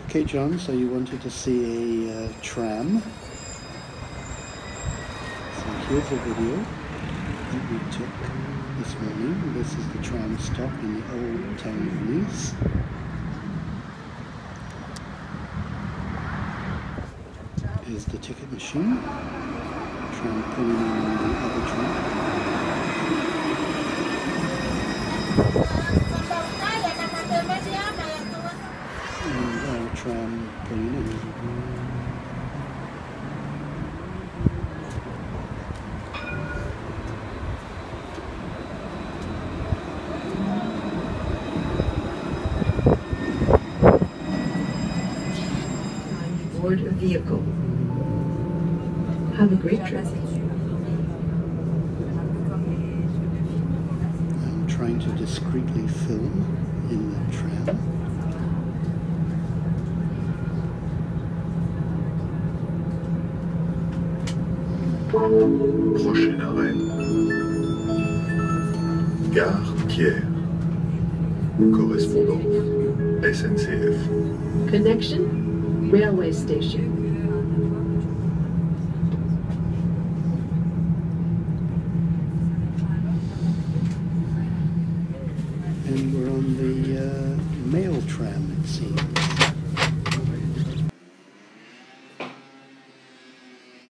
Okay, John, so you wanted to see a tram. So here's a video that we took this morning. This is the tram stop in the old town of Nice. Here's the ticket machine. Tram pulling on the other tram. And our tram pulling in. Board a vehicle. Have a great trip. I'm trying to discreetly film in the tram. Prochain arrêt. Gare Pierre. Correspondance SNCF. Connection, railway station. And we're on the mail tram, it seems.